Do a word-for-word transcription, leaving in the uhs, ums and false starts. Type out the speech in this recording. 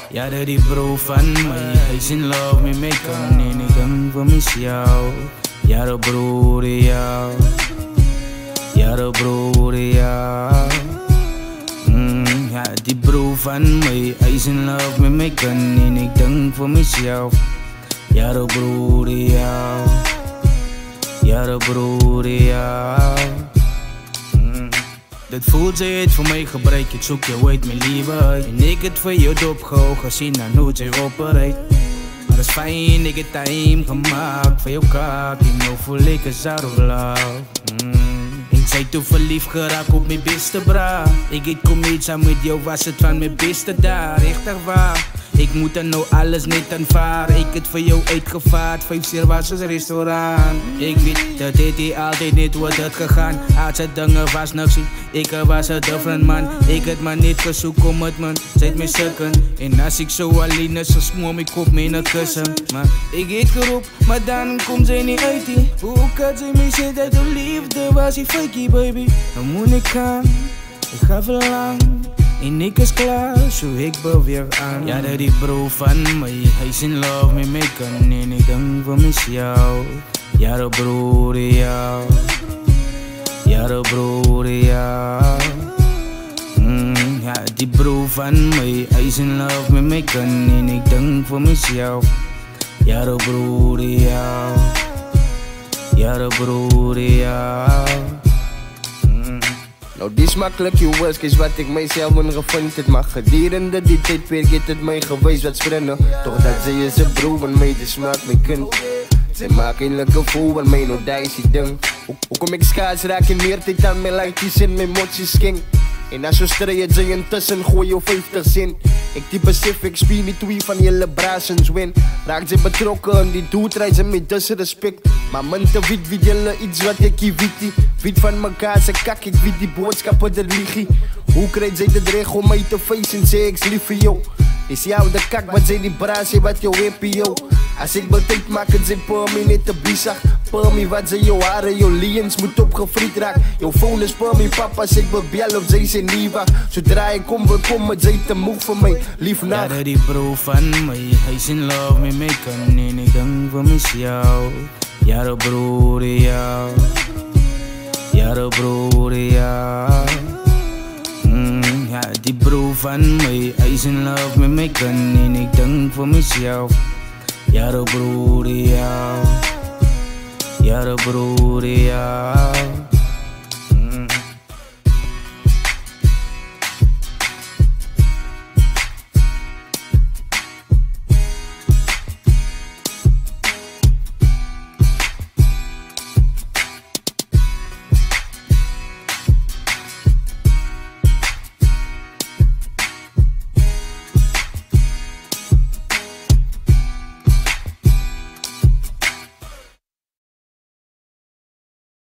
Ja, dat die bro van mij, hij is in love met mij kan en ik denk voor mis jou. Ja, de broer, ja. Ja, de broer, ja. Mm, ja, die bro van mij, hij is in love met mij kan en ik denk voor mis jou. Ja, de broer, ja. Ja, de broer, ja. Dat voelt ze het voor mij gebruik, ik zoek jou uit mijn lieve. En ik het voor jou opgehoog gezien naar nooit zij opereit. Maar dat is fijn, ik heb time gemaakt voor jou kaak. En nou voel ik een zaro love. Mm. Ik zei toen verliefd geraakt op mijn beste bra. Ik eet kom samen met jou, was het van mijn beste daar, echt waar. Ik moet er nou alles net aanvaren. Ik het voor jou uitgevaard, vijf ster was het restaurant. Ik weet dat dit hier altijd niet wordt het gegaan. Als het dingen was niks zien, ik was een different man. Ik het maar niet gezoek om het man, zet me sukken. En als ik zo alleen is, dan smoor ik op mijn kussen. Maar ik eet geroep, maar dan komt zij niet uit die. Hoe kan ze me zeggen dat de liefde was die fakey baby? Dan moet ik gaan, ik ga verlang. En ik is klaar, zo ik beweer aan. Ja, dat die bro van mij, hij is in love met mij kan en ik denk voor mis jou. Ja, de broer, ja. Ja, de broer, ja. Mm, ja, die bro van mij, hij is in love met mij kan en ik denk voor mis jou. Ja, de broer, ja. Ja, de broer, ja. Nou, die is makkelijk, jongens, is wat ik mijzelf heb gevonden. Het mag gedurende die tijd weer get het mij geweest wat springen. Toch dat ze is een broer van mij, dus maakt mij kind. Ze maakt eindelijk een gevoel van mij, nou dat is die ding. Hoe kom ik schaars raak in meer tijd aan mijn lijntjes en mijn moties ging. En als je strijdt ze intussen, gooi je vijftig zin. Ik die besef, ik speel niet twee van jullie braasens win. Raak ze betrokken en die doet reizen met dus respect. Maar mensen weet wie jullie iets wat ik hier weet. Weet van mekaar, ze kak, ik weet die boodschappen er liggen. Hoe krijgt zij de dreig om mij te facen, zeg ik lief voor jou. Is jou de kak, wat zij die braas, wat jou heb yo. Als ik betijd maak het ze per me niet te bizar. Per me wat ze jouw haren, jouw liens moet opgefriet raak. Jouw phone is per me papa, als ik bebel of zij zijn niet wacht. Zodra ik kom, we komen, zij te moe voor mij, lief nacht. Ja, dat die bro van mij, hij is in love met mij kan en ik denk voor mis jou. Ja, de broer, ja. Ja, de broer, ja. Mm, ja, die bro van mij, hij is in love met mij kan en ik denk voor mis jou. Ja, de broer, ja. Ja, de broer, ja.